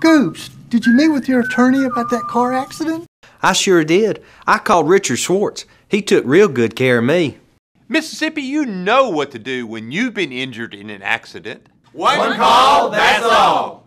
Goops, did you meet with your attorney about that car accident? I sure did. I called Richard Schwartz. He took real good care of me. Mississippi, you know what to do when you've been injured in an accident. One call, that's all.